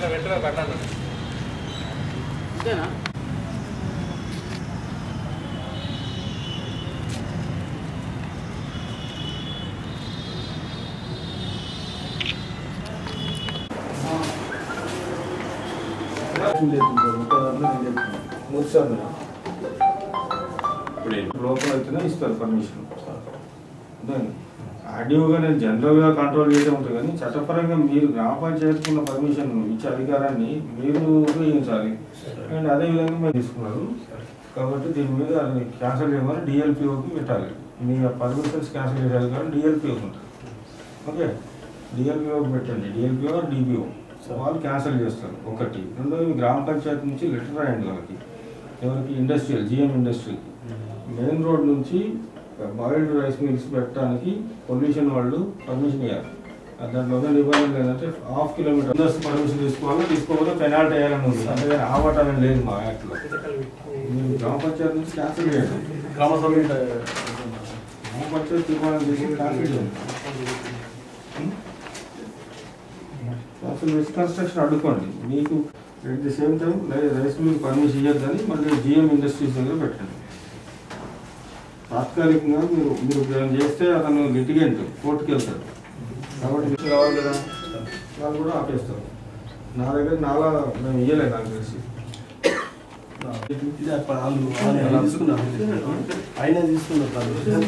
లోపల అయితేనే ఇస్తారు పర్మిషన్. ఆడియోగా నేను జనరల్గా కంట్రోల్ చేయడం ఉంటుంది కానీ చట్టపరంగా మీరు గ్రామ పంచాయతీకున్న పర్మిషన్ ఇచ్చే అధికారాన్ని మీరు ఉపయోగించాలి. అండ్ అదేవిధంగా మీరు తీసుకున్నారు కాబట్టి దీని మీద అది క్యాన్సిల్ చేయమని డిఎల్పిఓకి పెట్టాలి. మీ పర్మిషన్స్ క్యాన్సిల్ చేయాలి కానీ డిఎల్పిఓకి ఉంటుంది. ఓకే, డిఎల్పిఓకి పెట్టండి. డిఎల్పిఓ డిపిఓ వాళ్ళు క్యాన్సిల్ చేస్తారు. ఒకటి. రెండోది మీ గ్రామ పంచాయతీ నుంచి లెటర్ రాయండి వాళ్ళకి. ఎవరికి? ఇండస్ట్రియల్ జిఎం ఇండస్ట్రీకి. మెయిన్ రోడ్ నుంచి బాయిల్డ్ రైస్ మిల్స్ పెట్టడానికి పొల్యూషన్ వాళ్ళు పర్మిషన్ ఇవ్వాలి. దాంట్లో నిబంధనలు ఏంటంటే 1/2 కిలోమీటర్ పర్మిషన్ తీసుకోవాలి. తీసుకోకపోతే పెనాల్టీ వేయాలని ఉంది. అంతేగాని ఆవటాలని లేదు మా యాక్ట్లో. మీరు గ్రామ పంచాయతీ నుంచి క్యాన్సిల్ చేయండి. గ్రామ పంచాయతీ తీర్మానం చేసి క్యాన్సిల్ చేయండి. క్యాన్సిల్ చేసి కన్స్ట్రక్షన్ అడ్డుకోండి. మీకు at the same time rice mill permission ఇవ్వద్దని మళ్ళీ జిఎం ఇండస్ట్రీస్ దగ్గర పెట్టండి. తాత్కాలికంగా మీరు చేస్తే అతను లిటిగెంట్ కోర్టుకి వెళ్తాడు కాబట్టి కావాలి కదా, వాళ్ళు కూడా ఆపేస్తారు. నా దగ్గర నాలా మేము ఇవ్వలేదు నాకు తెలిసి. ఆయన తీసుకున్నారు.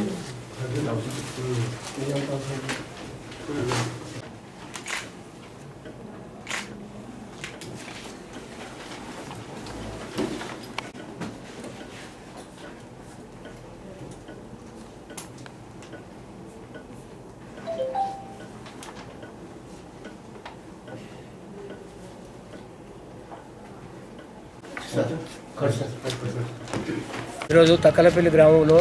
ఈరోజు తక్కలపల్లి గ్రామంలో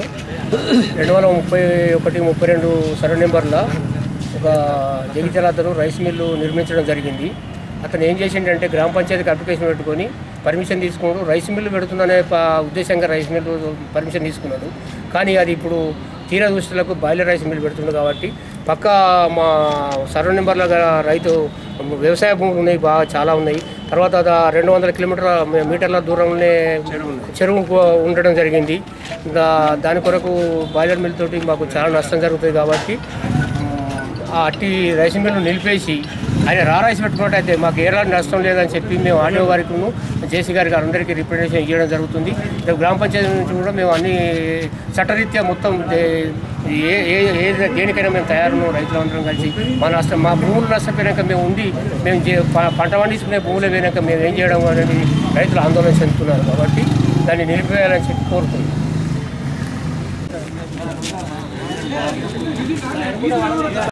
231-32 సర్వే నెంబర్ల ఒక జగిత్యాల రైస్ మిల్లు నిర్మించడం జరిగింది. అతను ఏం చేసిండంటే గ్రామ పంచాయతీకి అప్లికేషన్ పెట్టుకొని పర్మిషన్ తీసుకున్నాడు. రైస్ మిల్లు పెడుతుందనే ఉద్దేశంగా రైస్ మిల్లు పర్మిషన్ తీసుకున్నాడు. కానీ అది ఇప్పుడు తీర దృష్టిలకు బాయిలర్ రైస్ మిల్లు పెడుతుంది కాబట్టి పక్క మా సర్వే నెంబర్ల రైతు వ్యవసాయ భూములు ఉన్నాయి, బాగా చాలా ఉన్నాయి. తర్వాత 200 మీటర్ల దూరంలోనే చెరువు ఉండడం జరిగింది. దాని కొరకు బాయిలర్ మిల్ తోటి మాకు చాలా నష్టం జరుగుతుంది కాబట్టి ఆ అట్టి రైస్ మిల్లు నిలిపేసి ఆయన రైస్ పెట్టుకున్నట్టయితే మాకు ఎలాంటి నష్టం లేదని చెప్పి మేము ఆర్డీఓ గారికి జేసీ గారికి అందరికీ రిప్రజెంటేషన్ ఇవ్వడం జరుగుతుంది. గ్రామ పంచాయతీ నుంచి కూడా మేము అన్ని చట్టరీత్యా మొత్తం దేనికైనా మేము తయారును రైతులందరం కలిసి మా భూములు నష్టపోయాక మేము పంట పండించుకునే భూములు పోయినాక మేము ఏం చేయడం అనేది రైతులు ఆందోళన చెందుతున్నారు కాబట్టి దాన్ని నిలిపేయాలని చెప్పి కోరుతున్నాం.